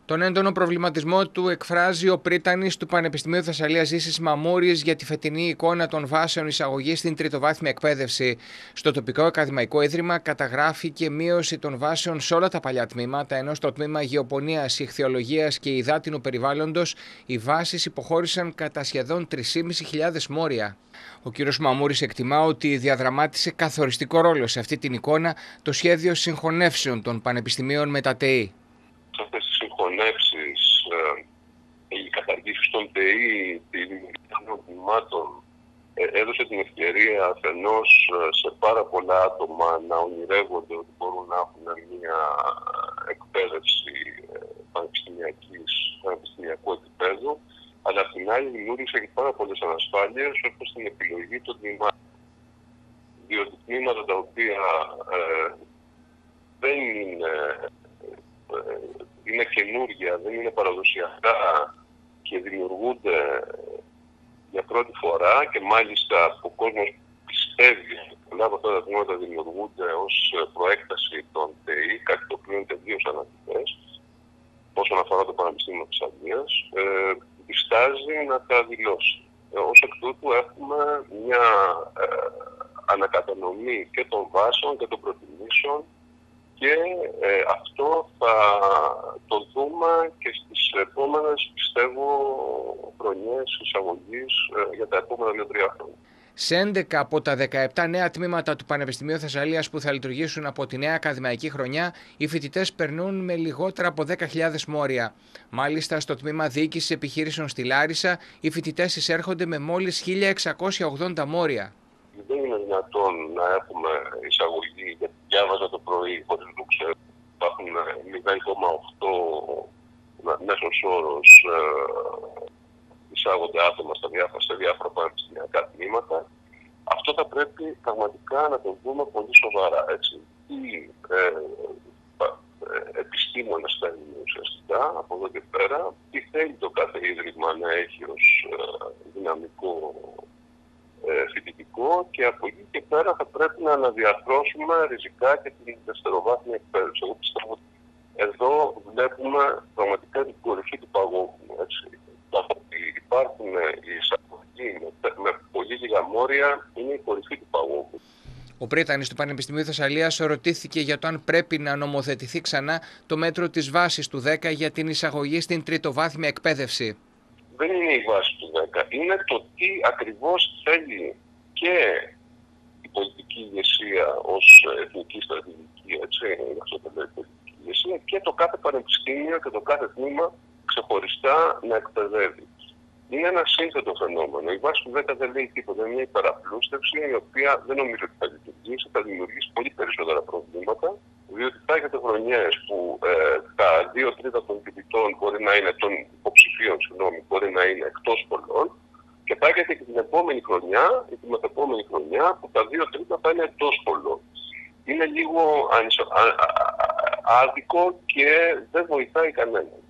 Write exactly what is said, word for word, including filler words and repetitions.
Τον έντονο προβληματισμό του εκφράζει ο πρίτανης του Πανεπιστημίου Θεσσαλίας Ζήσης Μαμούρης για τη φετινή εικόνα των βάσεων εισαγωγής στην τριτοβάθμια εκπαίδευση. Στο τοπικό ακαδημαϊκό ίδρυμα καταγράφηκε μείωση των βάσεων σε όλα τα παλιά τμήματα, ενώ στο τμήμα γεωπονίας, ηχθειολογίας και υδάτινου περιβάλλοντος οι βάσεις υποχώρησαν κατά σχεδόν τρεις χιλιάδες πεντακόσια μόρια. Ο κ. Μαμούρης εκτιμά ότι διαδραμάτισε καθοριστικό ρόλο σε αυτή την εικόνα το σχέδιο συγχωνεύσεων των πανεπιστημίων με τα ΤΕΗ. Αυτές τις συγχωνεύσεις, ε, οι καταργήσεις των ΤΕΗ, τη δημιουργία των τμήματων, ε, έδωσε την ευκαιρία αφενός σε πάρα πολλά άτομα να ονειρεύονται ότι μπορούν να έχουν μια εκπαίδευση πανεπιστημιακής, πανεπιστημιακού επίπεδου, αλλά απ' την άλλη δημιούργησε και πάρα πολλές ανασφάλειες όπως την επιλογή των τμήματων. Διότι τμήματα τα οποία ε, δεν είναι είναι καινούργια, δεν είναι παραδοσιακά και δημιουργούνται για πρώτη φορά και μάλιστα ο κόσμος πιστεύει ότι πολλά από αυτά τα τμήματα δημιουργούνται ως προέκταση των ΤΕΗ, κάτι το οποίο είναι τελείως αναλυτές όσον αφορά το Πανεπιστήμιο της Θεσσαλίας, ε, διστάζει να τα δηλώσει. Ε, ως εκ τούτου έχουμε μια ε, ανακατανομή και των βάσεων και των προτιμήσεων και ε, αυτό θα το δούμε και στις επόμενες, πιστεύω, χρονιές εισαγωγής ε, για τα επόμενα δύο τρία χρόνια. Σε έντεκα από τα δεκαεπτά νέα τμήματα του Πανεπιστημίου Θεσσαλίας που θα λειτουργήσουν από τη νέα ακαδημαϊκή χρονιά, οι φοιτητές περνούν με λιγότερα από δέκα χιλιάδες μόρια. Μάλιστα, στο τμήμα Διοίκησης Επιχειρήσεων στη Λάρισα, οι φοιτητές εισέρχονται με μόλις χίλια εξακόσια ογδόντα μόρια. Δεν είναι δυνατόν να έχουμε εισαγωγή, γιατί διάβαζα το πρωί, χωρίς να το ξέρω, υπάρχουν μηδέν κόμμα οκτώ μέσος όρος ε, εισάγονται άτομα στα διάφορα, σε διάφορα πανεπιστημιακά τμήματα. Αυτό θα πρέπει πραγματικά να το δούμε πολύ σοβαρά. Έτσι. Οι ε, ε, επιστήμονες θα είναι ουσιαστικά από εδώ και πέρα, τι θέλει το κάθε ίδρυμα να έχει ως ε, δυναμικό φοιτητικό και από εκεί και πέρα θα πρέπει να αναδιαρθρώσουμε ριζικά και την δευτεροβάθμια εκπαίδευση. Εγώ πιστεύω ότι εδώ βλέπουμε πραγματικά την κορυφή του παγόβουνου. Ότι υπάρχουν οι εισαγωγοί με, με πολύ λίγα μόρια είναι η κορυφή του παγόβουνου. Ο πρίτανης του Πανεπιστημίου Θεσσαλίας ρωτήθηκε για το αν πρέπει να νομοθετηθεί ξανά το μέτρο της βάσης του δέκα για την εισαγωγή στην τριτοβάθμια εκπαίδευση. Δεν είναι η βάση του δέκα. Είναι το τι ακριβώς θέλει και η πολιτική ηγεσία ως εθνική στρατηγική, έτσι, αυτό το λέει η πολιτική ηγεσία, και το κάθε πανεπιστήμιο και το κάθε τμήμα ξεχωριστά να εκπαιδεύει. Είναι ένα σύνθετο φαινόμενο. Η βάση του δέκα δεν λέει τίποτα. Είναι μια υπεραπλούστευση η οποία δεν νομίζω ότι θα λειτουργήσει, θα δημιουργήσει πολύ περισσότερα προβλήματα, διότι θα έχετε χρονιές που ε, τα δύο τρίτα των φοιτητών μπορεί να είναι, των υποψηφίων, συγγνώμη, μπορεί να είναι εκτός σχολών, και θα έχετε και την επόμενη χρονιά ή την μεθεπόμενη χρονιά που τα δύο τρίτα θα είναι εκτός σχολών. Είναι λίγο άδικο και δεν βοηθάει κανέναν.